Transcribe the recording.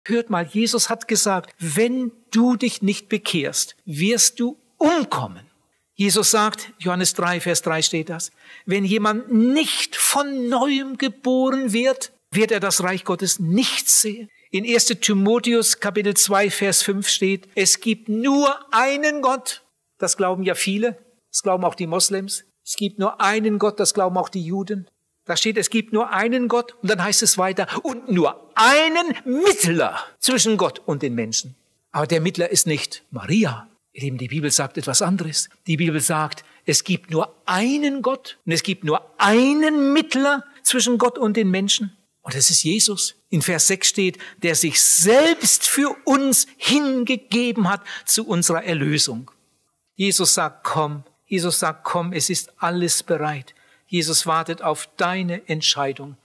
Hört mal, Jesus hat gesagt, wenn du dich nicht bekehrst, wirst du umkommen. Jesus sagt, Johannes 3, Vers 3 steht das, wenn jemand nicht von Neuem geboren wird, wird er das Reich Gottes nicht sehen. In 1. Timotheus Kapitel 2, Vers 5 steht, es gibt nur einen Gott. Das glauben ja viele, das glauben auch die Moslems. Es gibt nur einen Gott, das glauben auch die Juden. Da steht, es gibt nur einen Gott und dann heißt es weiter, und nur einen Mittler zwischen Gott und den Menschen. Aber der Mittler ist nicht Maria. Ihr Lieben, die Bibel sagt etwas anderes. Die Bibel sagt, es gibt nur einen Gott und es gibt nur einen Mittler zwischen Gott und den Menschen. Und das ist Jesus. In Vers 6 steht, der sich selbst für uns hingegeben hat zu unserer Erlösung. Jesus sagt, komm. Jesus sagt, komm, es ist alles bereit. Jesus wartet auf deine Entscheidung.